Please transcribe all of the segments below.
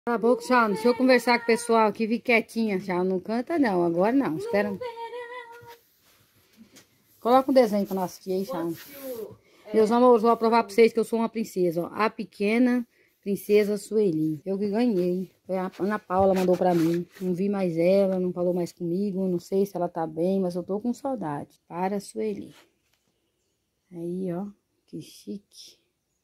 Cala a boca, tchau. Deixa eu conversar com o pessoal aqui. Fique quietinha, tchau. Não canta, não. Agora não. Espera. Coloca um desenho pra nós assistir aí, tchau. Meus amores, vou provar pra vocês que eu sou uma princesa, ó. A pequena princesa Sueli. Eu que ganhei. Foi a Ana Paula mandou pra mim. Não vi mais ela, não falou mais comigo. Não sei se ela tá bem, mas eu tô com saudade. Para Sueli. Aí, ó. Que chique.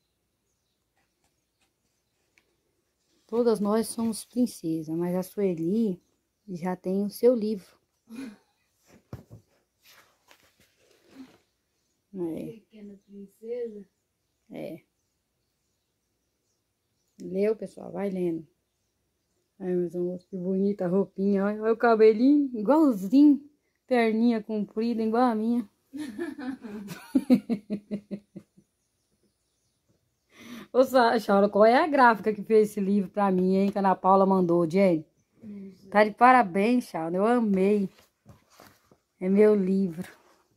Todas nós somos princesas, mas a Sueli já tem o seu livro. Pequena princesa. É. Leu, pessoal, vai lendo. Ai, meus amores, que bonita a roupinha. Olha o cabelinho, igualzinho. Perninha comprida, igual a minha. Ô, Sacha, qual é a gráfica que fez esse livro pra mim, hein? Que a Ana Paula mandou, Jenny. Tá de parabéns, Charles. Eu amei. É meu livro.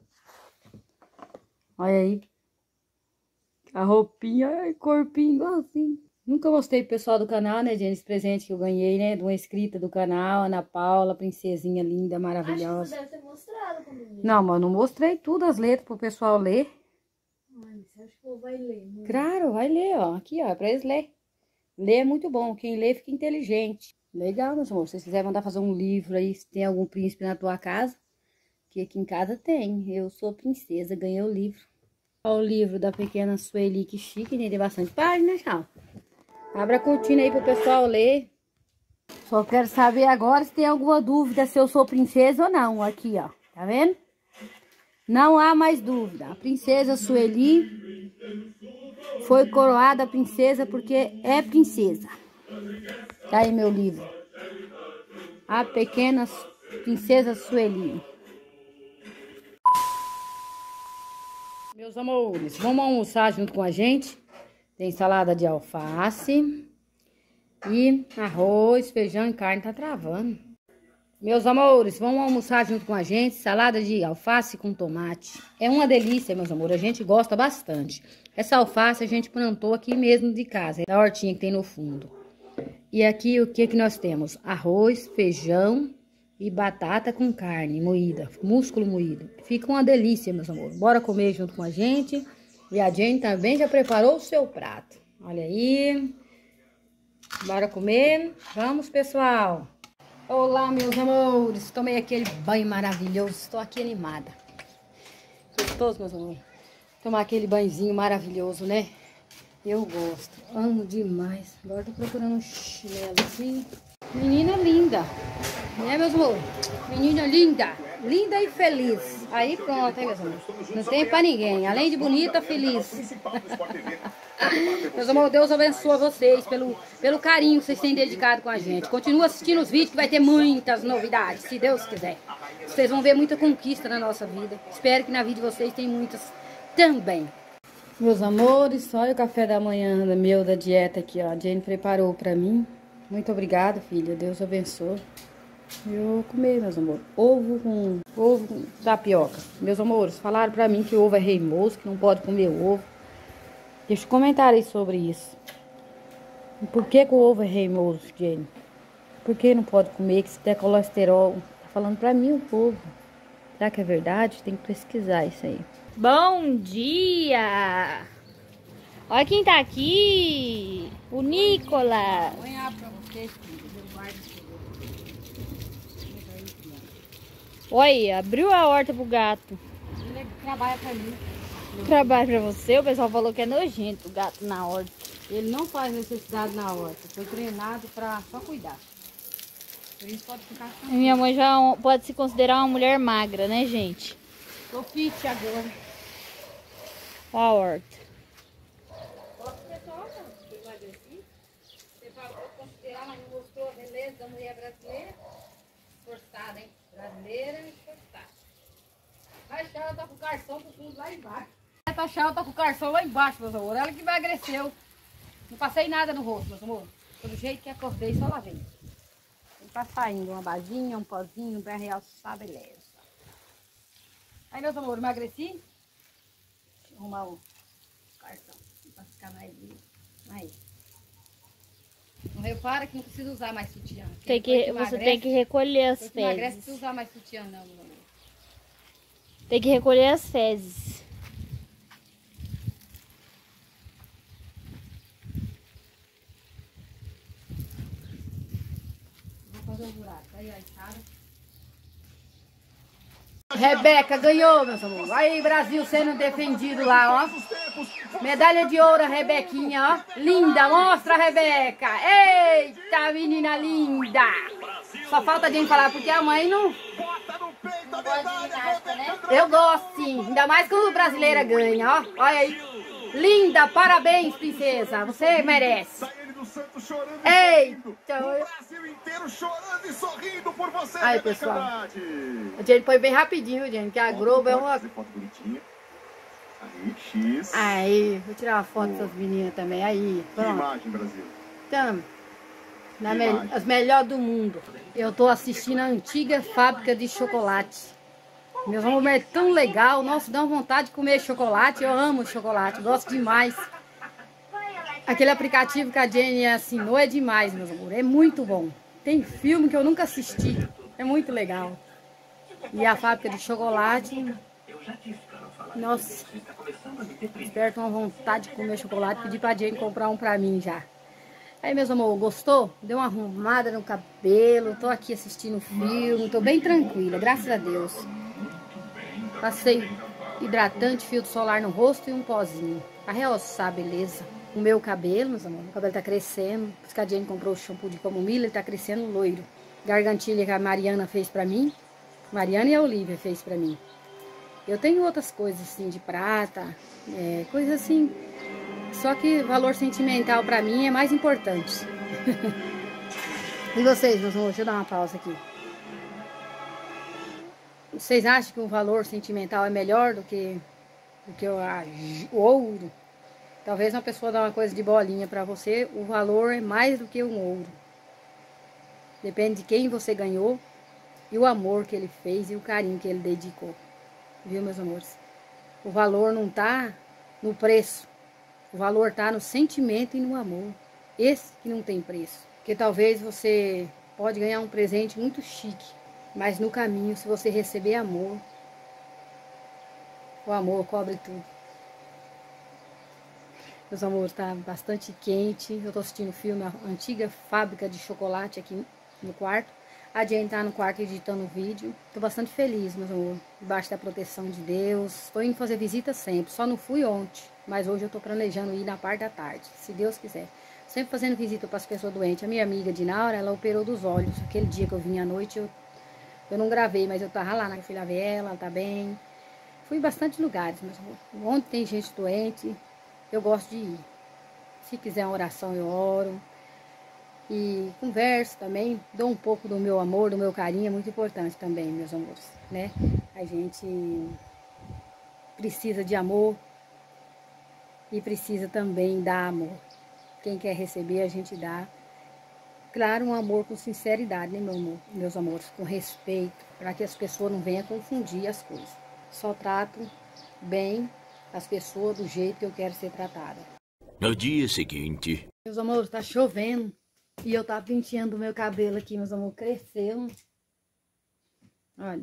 Olha aí. A roupinha, ai, corpinho igualzinho. Nunca mostrei pro pessoal do canal, né, gente? Esse presente que eu ganhei, né? De uma inscrita do canal, Ana Paula, princesinha linda, maravilhosa. Acho que você deve ter mostrado comigo. Não, mas eu não mostrei tudo as letras pro pessoal ler. Ai, você acha que eu vou ler? Mãe? Claro, vai ler, ó. Aqui, ó, é pra eles ler. Ler é muito bom. Quem lê fica inteligente. Legal, meus amores. Se vocês quiserem mandar fazer um livro aí, se tem algum príncipe na tua casa, que aqui em casa tem. Eu sou princesa, ganhei o livro. Olha o livro da pequena Sueli, que chique, né? Tem bastante página, tchau. Abra a cortina aí pro pessoal ler. Só quero saber agora se tem alguma dúvida se eu sou princesa ou não. Aqui, ó. Tá vendo? Não há mais dúvida. A princesa Sueli foi coroada princesa porque é princesa. Tá aí meu livro. A pequena princesa Sueli. Meus amores, vamos almoçar junto com a gente. Tem salada de alface e arroz, feijão e carne. Tá travando. Meus amores, vamos almoçar junto com a gente. Salada de alface com tomate. É uma delícia, meus amores. A gente gosta bastante. Essa alface a gente plantou aqui mesmo de casa, da hortinha que tem no fundo. E aqui o que nós temos? Arroz, feijão e batata com carne moída, músculo moído. Fica uma delícia, meus amores. Bora comer junto com a gente. E a Jane também já preparou o seu prato. Olha aí. Bora comer. Vamos, pessoal. Olá, meus amores. Tomei aquele banho maravilhoso. Estou aqui animada. Gostoso, meus amores. Tomar aquele banhozinho maravilhoso, né? Eu gosto. Amo demais. Agora tô procurando um chinelo assim. Menina linda. Né, meus amores? Menina linda. Linda e feliz. Aí pronto, hein, meus amores? Não tem pra ninguém. Além de bonita, feliz. Meus amores, Deus abençoe vocês pelo carinho que vocês têm dedicado com a gente. Continua assistindo os vídeos que vai ter muitas novidades, se Deus quiser. Vocês vão ver muita conquista na nossa vida. Espero que na vida de vocês tenham muitas também. Meus amores, olha o café da manhã meu da dieta aqui, ó. A Jane preparou pra mim. Muito obrigada, filha. Deus abençoe. Eu vou comer, meus amores. Ovo com tapioca. Meus amores, falaram pra mim que o ovo é reimoso, que não pode comer ovo. Deixa um comentário aí sobre isso. Por que o ovo é reimoso, Jane? Por que não pode comer, que se der colesterol? Tá falando pra mim o povo. Será que é verdade? Tem que pesquisar isso aí. Bom dia! Olha quem tá aqui! O Nicolas! Vou apanhar pra vocês, filho. Olha, abriu a horta pro gato. Ele trabalha pra mim. Trabalho pra você, o pessoal falou que é nojento o gato na horta. Ele não faz necessidade na horta. Foi treinado pra só cuidar. Por isso pode ficar tranquilo. Minha mãe já pode se considerar uma mulher magra, né, gente? Tô fit agora. Olha a horta. Posso pessoal, não? Eu emagreci. Você falou considerar, mas não mostrou a beleza da mulher brasileira? Esforçada, hein? Brasileira esforçada. Mas ela tá com o carção pro fundo lá embaixo. Essa chava tá com o carção lá embaixo, meus amores. Ela que emagreceu. Não passei nada no rosto, meus amores. Pelo jeito que acordei, só lavei. Ele tá saindo uma basinha, um pozinho pra realçar a beleza. Aí, meus amores, emagreci. Deixa eu arrumar o cartão pra ficar mais lindo. Aí. Não repara que não precisa usar mais sutiã. Você tem que recolher as fezes. Emagrece, não precisa usar mais sutiã, não. Tem que recolher as fezes. Vou fazer um buraco. Aí, a escada. Rebeca ganhou, meus amores. Aí, Brasil sendo defendido lá, ó. Medalha de ouro, a Rebequinha, ó. Linda, mostra a Rebeca. Eita, menina linda. Só falta a gente falar, porque a mãe não... Não gosta de ginástica, né? Eu gosto, sim. Ainda mais quando a brasileira ganha, ó. Olha aí. Linda, parabéns, princesa. Você merece. Eita. O Brasil inteiro chorando e sorrindo por você. Aí, pessoal. A gente põe bem rapidinho, gente, que a Globo é uma... Foto bonitinha. Aí, X. Aí, vou tirar uma foto dessas meninas também. Aí, Que pronto. imagem, Brasil. Então, as melhores do mundo. Eu tô assistindo a antiga fábrica de chocolate. Meus amores, é tão legal. Nossa, dá uma vontade de comer chocolate. Eu amo chocolate, gosto demais. Aquele aplicativo que a Jenny assinou é demais, meus amores. É muito bom. Tem filme que eu nunca assisti. É muito legal. E a fábrica de chocolate... Nossa, desperta uma vontade de comer chocolate. Pedi pra Jenny comprar um pra mim já. Aí, meus amores, gostou? Deu uma arrumada no cabelo. Tô aqui assistindo filme. Tô bem tranquila, graças a Deus. Passei hidratante, filtro solar no rosto e um pozinho. Pra realçar, beleza. O meu cabelo, meus amores, o cabelo tá crescendo. Por isso que a Jenny comprou o shampoo de camomila, ele tá crescendo loiro. Gargantilha que a Mariana fez pra mim. Mariana e a Olivia fez pra mim. Eu tenho outras coisas assim de prata, coisas assim. Só que valor sentimental pra mim é mais importante. E vocês, meus amores, deixa eu dar uma pausa aqui. Vocês acham que o valor sentimental é melhor do que o ouro? Talvez uma pessoa dá uma coisa de bolinha pra você, o valor é mais do que um ouro. Depende de quem você ganhou e o amor que ele fez e o carinho que ele dedicou. Viu, meus amores? O valor não tá no preço. O valor tá no sentimento e no amor. Esse que não tem preço. Porque talvez você pode ganhar um presente muito chique, mas no caminho, se você receber amor, o amor cobre tudo. Meus amores, tá bastante quente. Eu tô assistindo o filme, a antiga fábrica de chocolate aqui no quarto. A Jenny tá no quarto editando o vídeo. Tô bastante feliz, meus amores. Debaixo da proteção de Deus. Tô indo fazer visita sempre. Só não fui ontem. Mas hoje eu tô planejando ir na parte da tarde, se Deus quiser. Sempre fazendo visita para as pessoas doentes. A minha amiga Dinaura, ela operou dos olhos. Aquele dia que eu vim à noite, eu não gravei, mas eu tava lá, né? Eu fui lá ver ela tá bem. Fui em bastante lugares, meus amores. Onde tem gente doente, eu gosto de ir. Se quiser uma oração, eu oro. E converso também, dou um pouco do meu amor, do meu carinho, é muito importante também, meus amores, né? A gente precisa de amor e precisa também dar amor. Quem quer receber, a gente dá. Claro, um amor com sinceridade, né, meus amores? Com respeito, para que as pessoas não venham confundir as coisas. Só trato bem as pessoas do jeito que eu quero ser tratada. No dia seguinte... Meus amores, tá chovendo. E eu tava penteando o meu cabelo aqui, meus amores, cresceu. Olha.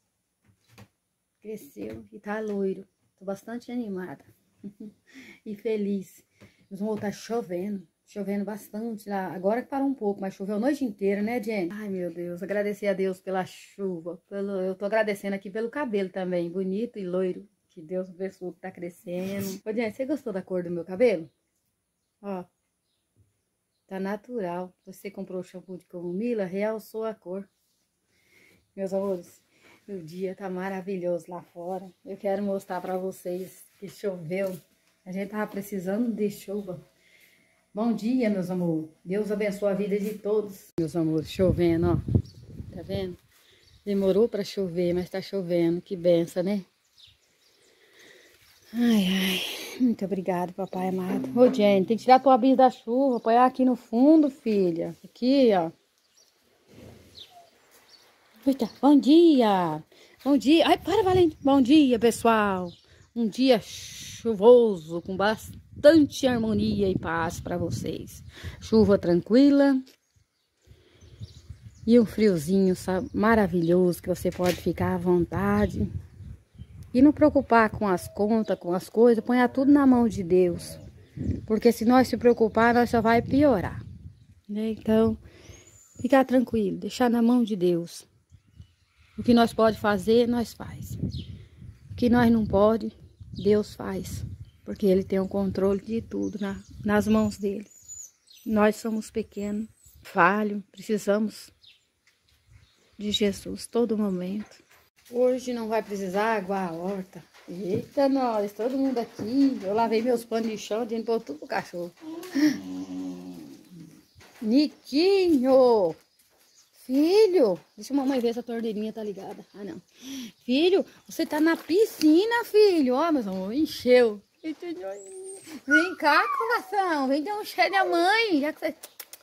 Cresceu e tá loiro. Tô bastante animada. E feliz. Meus amores, tá chovendo. Chovendo bastante lá. Agora que parou um pouco, mas choveu a noite inteira, né, Jenny? Ai, meu Deus. Agradecer a Deus pela chuva. Eu tô agradecendo aqui pelo cabelo também. Bonito e loiro. Que Deus abençoe que tá crescendo. Ô, Jenny, você gostou da cor do meu cabelo? Ó. Tá natural. Você comprou o shampoo de camomila, realçou a cor. Meus amores, o dia tá maravilhoso lá fora. Eu quero mostrar pra vocês que choveu. A gente tava precisando de chuva. Bom dia, meus amores. Deus abençoe a vida de todos. Meus amores, chovendo, ó. Tá vendo? Demorou pra chover, mas tá chovendo. Que benção, né? Ai, ai. Muito obrigada, papai amado. Ô, Jenny, tem que tirar a tua brisa da chuva. Apoiar aqui no fundo, filha. Aqui, ó. Eita, bom dia. Bom dia. Ai, para, Valente. Bom dia, pessoal. Um dia chuvoso, com bastante bastante harmonia e paz para vocês. Chuva tranquila e um friozinho, sabe, maravilhoso, que você pode ficar à vontade. E não preocupar com as contas, com as coisas, ponha tudo na mão de Deus. Porque se nós se preocupar, nós só vai piorar, né? Então, ficar tranquilo, deixar na mão de Deus. O que nós pode fazer, nós faz. O que nós não pode, Deus faz. Porque Ele tem o controle de tudo nas mãos dEle. Nós somos pequenos, falhos, precisamos de Jesus todo momento. Hoje não vai precisar aguar a horta. Eita, nós, todo mundo aqui. Eu lavei meus panos de chão, dentro pôr tudo pro cachorro. Niquinho! Filho! Deixa a mamãe ver se a torneirinha tá ligada. Ah, não. Filho, você tá na piscina, filho. Ó, meu amor, encheu. Vem cá, coração. Vem dar um cheiro da mãe. Já que você...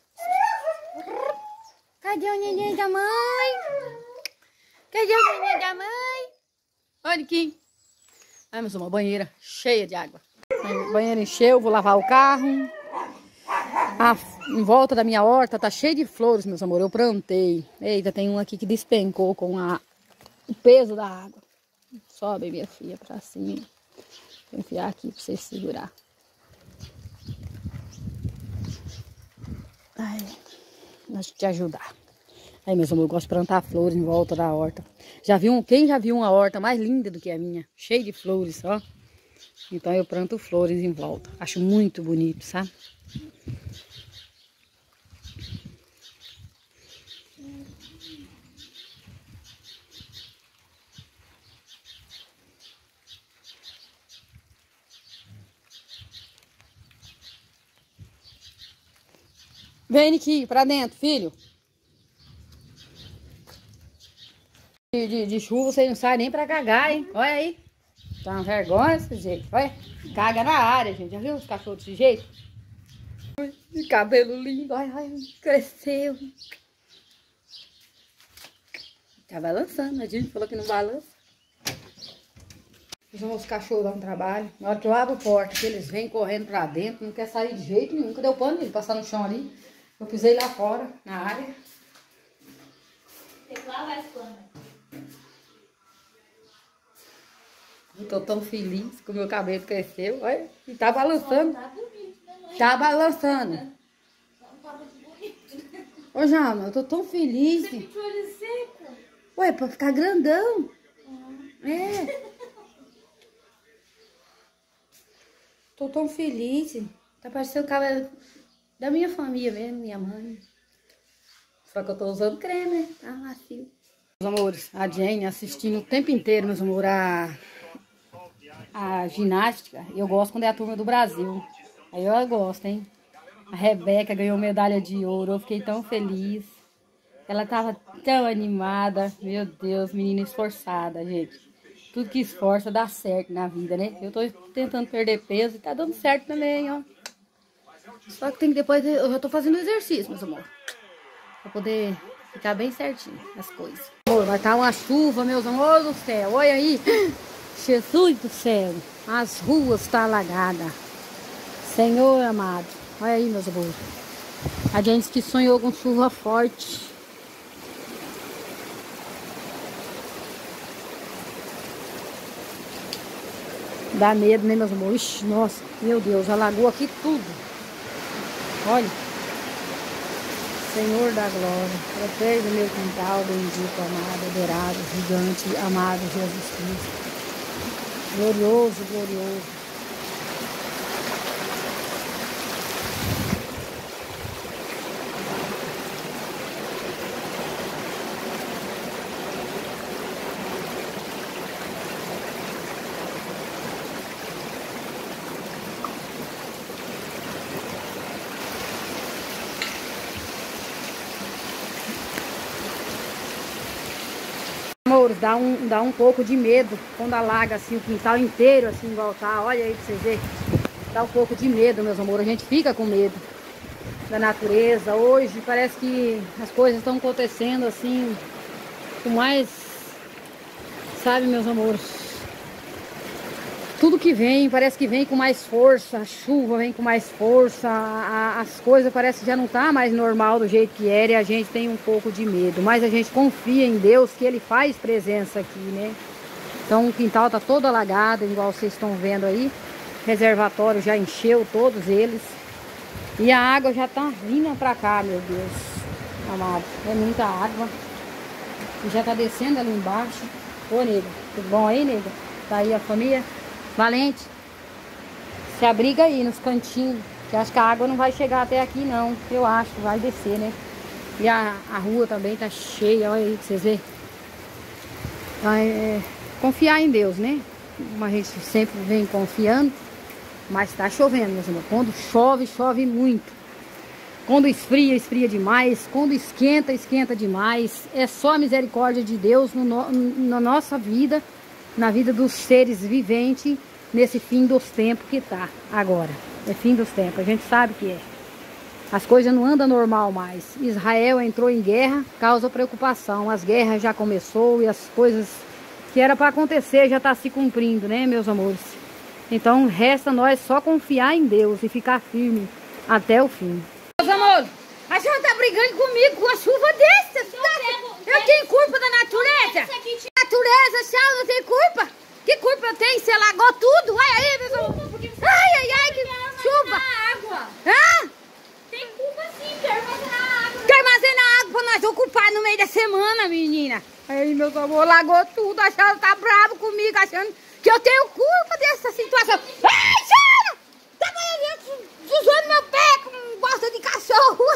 Cadê o neném da mãe? Cadê o neném da mãe? Olha aqui. Ai, meu amor, banheira cheia de água. A banheira encheu, vou lavar o carro. Em volta da minha horta tá cheio de flores, meus amores. Eu plantei. Eita, tem um aqui que despencou com o peso da água. Sobe, minha filha, pra cima. Vou enfiar aqui pra você segurar. Ai, deixa eu te ajudar. Aí, meus amores, eu gosto de plantar flores em volta da horta. Quem já viu uma horta mais linda do que a minha? Cheia de flores, ó. Então eu planto flores em volta. Acho muito bonito, sabe? Vem, Niquinho, pra dentro, filho. De chuva você não sai nem pra cagar, hein? Olha aí. Tá uma vergonha desse jeito. Olha. Caga na área, gente. Já viu os cachorros desse jeito? De cabelo lindo. Ai, cresceu. Tá balançando. A gente falou que não balança. Os cachorros dão um trabalho. Na hora que eu abro a porta, que eles vêm correndo pra dentro, não quer sair de jeito nenhum. Cadê o pano? Ele passar no chão ali. Eu pisei lá fora, na área. Tem que lavar esse pano. Eu tô tão feliz que o meu cabelo cresceu. Olha, e tá balançando. Tá balançando. Ô, Jama, eu tô tão feliz. Você pintou ele seco? Ué, pra ficar grandão. É. Tô tão feliz. Tá parecendo o cabelo da minha família mesmo, minha mãe. Só que eu tô usando creme, né? Tá macio. Meus amores, a Jane assistindo o tempo inteiro, meus amores, a ginástica. Eu gosto quando é a turma do Brasil. Aí eu gosto, hein? A Rebeca ganhou medalha de ouro. Eu fiquei tão feliz. Ela tava tão animada. Meu Deus, menina esforçada, gente. Tudo que esforça dá certo na vida, né? Eu tô tentando perder peso e tá dando certo também, ó. Só que tem que depois... Eu já tô fazendo exercício, meus amores. Pra poder ficar bem certinho as coisas. Amor, vai estar uma chuva, meus amores do céu. Olha aí. Jesus do céu. As ruas estão alagadas. Senhor amado. Olha aí, meus amores. A gente que sonhou com chuva forte. Dá medo, né, meus amores? Ixi, nossa, meu Deus, alagou aqui tudo. Olha. Senhor da glória, protege o meu quintal, bendito, amado, adorado, gigante, amado Jesus Cristo. Glorioso, glorioso. Amores, dá um pouco de medo quando alaga assim o quintal inteiro, assim, igual tá. Olha aí pra vocês verem. Dá um pouco de medo, meus amores. A gente fica com medo da natureza. Hoje parece que as coisas estão acontecendo assim, com mais, sabe, meus amores, tudo que vem, parece que vem com mais força, a chuva vem com mais força, as coisas parece que já não tá mais normal do jeito que era e a gente tem um pouco de medo. Mas a gente confia em Deus que Ele faz presença aqui, né? Então o quintal tá todo alagado, igual vocês estão vendo aí. O reservatório já encheu todos eles. E a água já tá vindo pra cá, meu Deus amado. É muita água. E já tá descendo ali embaixo. Ô, nega, tudo bom aí, nega? Tá aí a família? Valente, se abriga aí nos cantinhos, que acho que a água não vai chegar até aqui não, eu acho, vai descer, né? E a rua também tá cheia, olha aí, pra vocês verem. Confiar em Deus, né? Como a gente sempre vem confiando, mas tá chovendo, meus amores. Quando chove, chove muito. Quando esfria, esfria demais. Quando esquenta, esquenta demais. É só a misericórdia de Deus na nossa vida, na vida dos seres viventes, nesse fim dos tempos que tá agora. É fim dos tempos, a gente sabe que é. As coisas não andam normal mais. Israel entrou em guerra, causa preocupação. As guerras já começou e as coisas que era para acontecer já tá se cumprindo, né, meus amores? Então resta nós só confiar em Deus e ficar firme até o fim. Meus amores, a senhora tá brigando comigo com a chuva dessa. Eu tenho culpa da natureza? Natureza, a senhora não tem culpa? Que culpa eu tenho? Você alagou tudo? Olha aí, meus amores. Ai, que chuva. Água. Hã? Tem culpa sim, quer armazenar água. Quer armazenar água pra nós ocupar no meio da semana, menina? Aí, meus amores, alagou tudo. A senhora tá brava comigo, achando que eu tenho culpa dessa situação. Ai, senhora! Tá usando meu pé com bosta de cachorro.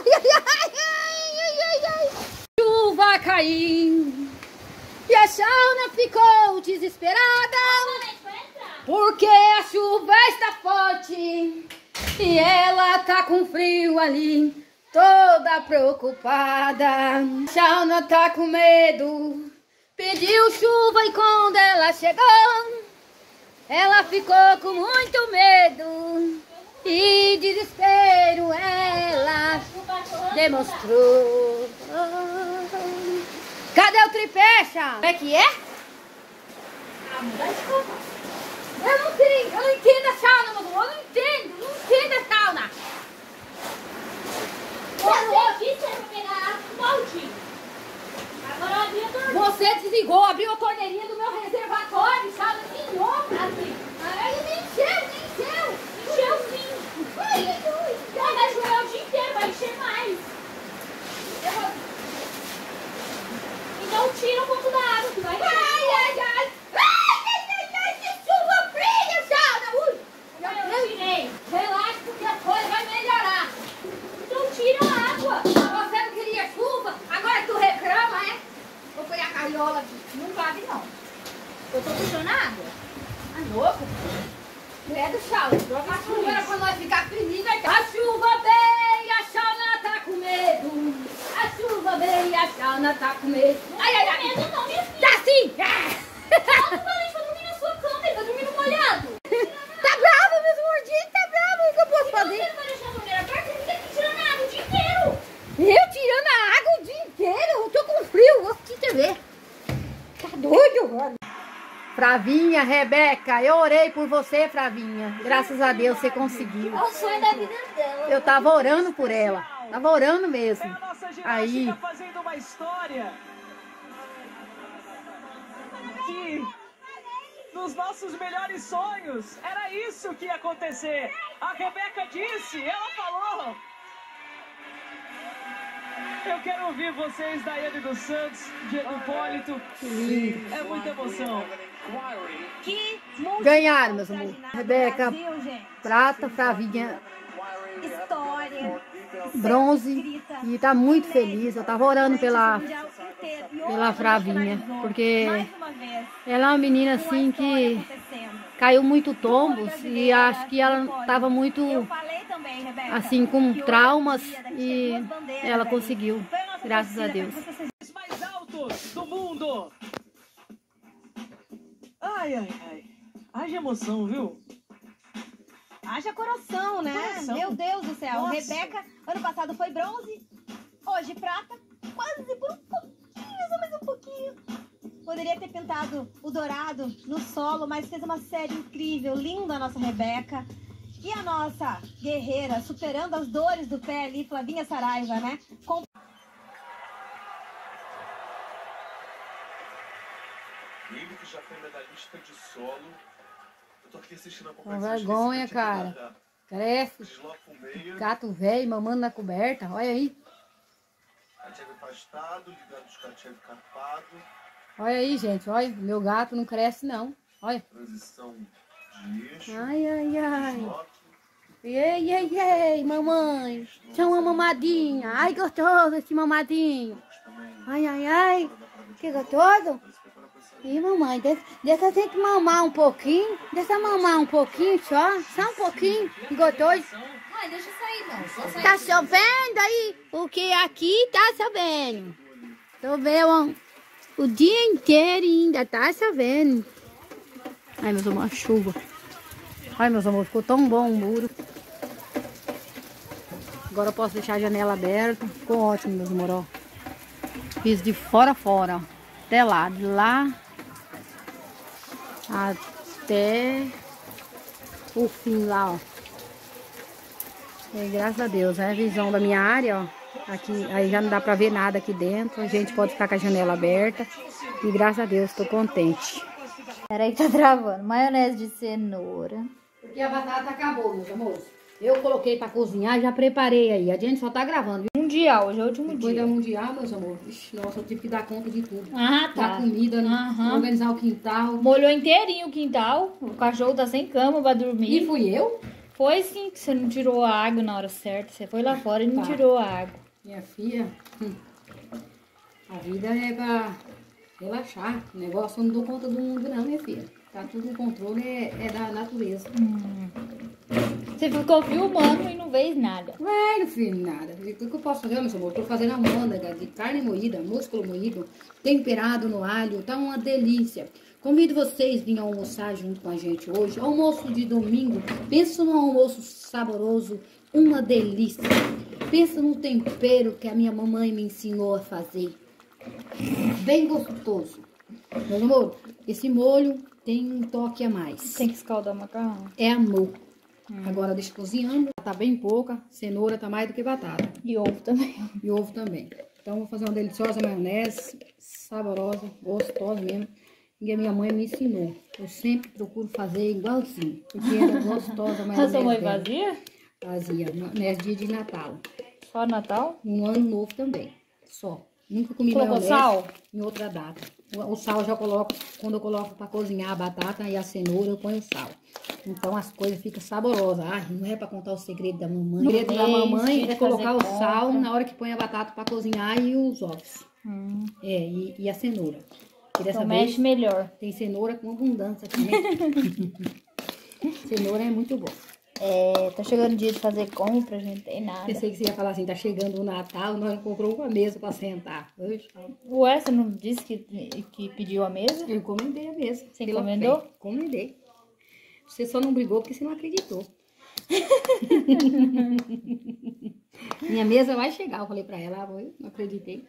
Ai. Chuva caiu e a Shauna ficou desesperada, porque a chuva está forte e ela tá com frio ali, toda preocupada. Shauna tá com medo, pediu chuva e quando ela chegou, ela ficou com muito medo e desespero ela demonstrou. Cadê o tripé, Shauna? Como é que é? Eu não entendo a Shauna, meu amor. Eu não entendo a Shauna. Você disse pra pegar água do balde. Agora eu abri a torneira. Você desligou, abriu a torneirinha do meu reservatório, Shauna, de novo. Assim. Aí me encheu. Encheu sim. Vai chover o dia inteiro, vai encher mais. Então tira um pouco da água que vai encher. Ai, que chuva fria, Shauna. Ui. Eu tirei. Relaxa porque a coisa vai melhorar. Então tira a água. Você não queria chuva? Agora tu reclama, é? Vou pôr a carriola aqui. Não cabe não. Eu tô puxando a água. Tá louco? É do Shauna. Joga a chuva era pra nós ficar felizes. A chuva veio, a Shauna tá com medo. A chuva veio, a Shauna tá com medo. Ai. Medo não, minha filha. Tá sim! Eu falei pra dormir na sua cama, ele tá dormindo molhado. Tá bravo, meus gordinhos, tá bravo. O que eu posso fazer? Você não vai deixar a torneira aberta, você fica aqui tirando a água o dia inteiro. Eu tirando a água o dia inteiro? Eu tô com frio, vou te ver. Tá doido, mano? Fravinha, Rebeca, eu orei por você, Fravinha. Graças a Deus você conseguiu. É o sonho da vida dela. Eu tava orando por ela. Tava orando mesmo. É a nossa ginástica Aí. fazendo uma história. Que nos nossos melhores sonhos era isso que ia acontecer. A Rebeca disse, ela falou. Eu quero ouvir vocês, Daiane dos Santos, Diego Hipólito. É muita emoção. Que Ganharam, meus amores. Rebeca, Brasil, gente. prata, Fravinha, História. bronze. E tá muito feliz. Eu tava orando pela Mundial inteiro. E pela hoje Fravinha, finalizou. porque Mais uma vez. ela é uma menina assim que Acontecendo. caiu muito tombos e acho que ela tava muito Eu falei também, Rebeca, assim com que hoje traumas é dia da gente e ter duas bandeiras ela aí. conseguiu, Foi a nossa graças a torcida Deus. pra que vocês Os mais altos do mundo. Ai. Haja emoção, viu? Haja coração, né? Coração. Meu Deus do céu. Nossa. Rebeca, ano passado foi bronze, hoje prata, quase por um pouquinho, só mais um pouquinho. Por Poderia ter pintado o dourado no solo, mas fez uma série incrível, linda a nossa Rebeca. E a nossa guerreira, superando as dores do pé ali, Flavinha Saraiva, né? Ele que já foi medalhista de solo. Eu tô aqui assistindo a Uma competição. vergonha, cara. Cresce. Desloca o meio. Gato velho, mamando na coberta. Olha aí. Catieve afastado, ligado os catieve carpado. Olha aí, gente. Olha, meu gato não cresce, não. Olha. Transição de eixo. Ai, ai, ai. Desloque. Ei, ei, ei, mamãe. Tinha uma mamadinha. Ai, gostoso esse mamadinho. Ai, ai, ai. Que gostoso. E mamãe, deixa eu ter que mamar um pouquinho. Deixa eu mamar um pouquinho só um pouquinho. Gostoso. Mãe, deixa eu sair não. Só sair. Tá chovendo aí? Porque aqui tá chovendo. Choveu o dia inteiro e ainda tá chovendo. Ai, meus amores, chuva. Ai, meus amores, ficou tão bom o muro. Agora eu posso deixar a janela aberta. Ficou ótimo, meus amores, ó. Fiz de fora a fora, ó. Até lá, de lá até o fim lá, ó. E graças a Deus, é a visão da minha área, ó. Aqui, aí já não dá pra ver nada aqui dentro. A gente pode ficar com a janela aberta. E graças a Deus, tô contente. Peraí que tá travando. Maionese de cenoura. Porque a batata acabou, meus amores. Eu coloquei pra cozinhar, já preparei aí. A gente só tá gravando, viu? Mundial, hoje é o último Depois dia. da mundial, meus amores. Ixi, nossa, eu tive que dar conta de tudo. Ah, tá. Da comida, né? Aham. Organizar o quintal. Molhou inteirinho o quintal. O cachorro tá sem cama pra dormir. E fui eu? Foi sim que você não tirou a água na hora certa. Você foi lá fora e não Tá. tirou a água. Minha filha, a vida é pra relaxar. O negócio eu não dou conta do mundo não, minha filha. Tá tudo no controle, é da natureza. Você ficou filmando e não fez nada. Ué, meu filho, nada. O que eu posso fazer, meu amor? Tô fazendo a mândega de carne moída, músculo moído, temperado no alho. Tá uma delícia. Convido vocês a virem almoçar junto com a gente hoje. Almoço de domingo. Pensa num almoço saboroso, uma delícia. Pensa no tempero que a minha mamãe me ensinou a fazer. Bem gostoso. Meu amor, esse molho tem um toque a mais. Tem que escaldar o macarrão. É amor. Agora deixa cozinhando. Tá bem pouca. Cenoura tá mais do que batata. E ovo também. E ovo também. Então vou fazer uma deliciosa maionese. Saborosa, gostosa mesmo. E a minha mãe me ensinou. Eu sempre procuro fazer igualzinho. Porque era gostosa a maionese. A sua mãe dela. fazia? Fazia. Nesse dia de Natal. Só Natal? No ano novo também. Só. Nunca comi Colocou maionese sal? em outra data. O sal eu já coloco, quando eu coloco para cozinhar a batata e a cenoura, eu ponho sal. Então as coisas ficam saborosas. Ah, não é para contar o segredo da mamãe. O segredo da mamãe é colocar o sal na hora que põe a batata para cozinhar e os ovos. É, e a cenoura. E dessa Então vez mexe melhor. tem cenoura com abundância aqui, né? Cenoura é muito bom. É, tá chegando o dia de fazer compra, a gente tem nada. Pensei que você ia falar assim, tá chegando o Natal, nós comprou uma mesa para sentar. Oxe. Ué, você não disse que pediu a mesa? Eu encomendei a mesa. Você pela encomendou? fé. Encomendei. Você só não brigou porque você não acreditou. Minha mesa vai chegar, eu falei pra ela, eu não acreditei.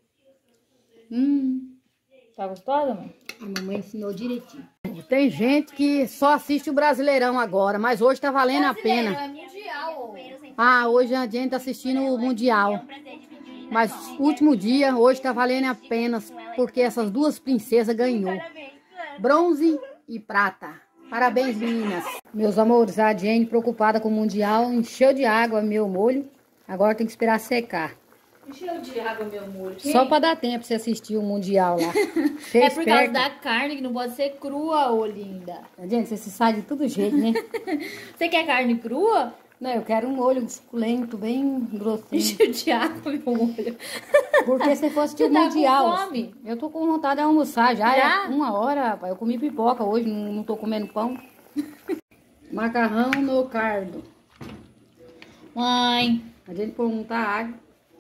Tá gostosa, mãe? A mamãe ensinou direitinho. Tem gente que só assiste o Brasileirão agora, mas hoje tá valendo a pena. É mundial. Ah, hoje a gente tá assistindo o Mundial. Mas último dia, hoje tá valendo a pena, porque essas duas princesas ganhou. Bronze e prata. Parabéns, meninas. Meus amores, a Jane, preocupada com o Mundial, encheu de água meu molho. Agora tem que esperar secar. Encheu de água meu molho. Só pra dar tempo pra você assistir o Mundial lá. É por causa da carne que não pode ser crua, ô linda. Gente, você se sai de todo jeito, né? Você quer carne crua? Não, eu quero um molho suculento, bem grossinho. Encheu de água meu molho. Porque se fosse assistir o Tá Mundial. com fome? Eu tô com vontade de almoçar já. Já? É 1 hora, rapaz. Eu comi pipoca hoje, não tô comendo pão. Macarrão no cardo. Mãe. A gente põe muita água.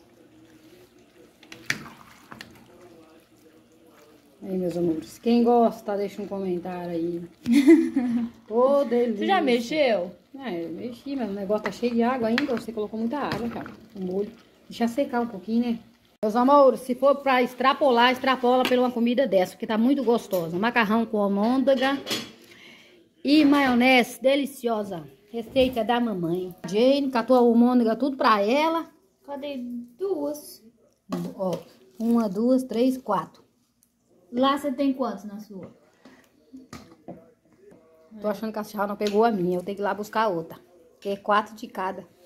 Aí, meus amores. Quem gosta, deixa um comentário aí. Ô, delícia. Você já mexeu? É, eu mexi, mas o negócio tá cheio de água ainda. Você colocou muita água, cara. O molho. Deixa secar um pouquinho, né? Meus amores, se for pra extrapolar, extrapola por uma comida dessa, porque tá muito gostosa. Macarrão com almôndega e maionese deliciosa. Receita da mamãe. Jane catou a almôndega tudo pra ela. Cadê duas? Ó, 1, 2, 3, 4. Lá você tem quantos na sua? Tô achando que a Charla não pegou a minha. Eu tenho que ir lá buscar outra. Porque é 4 de cada.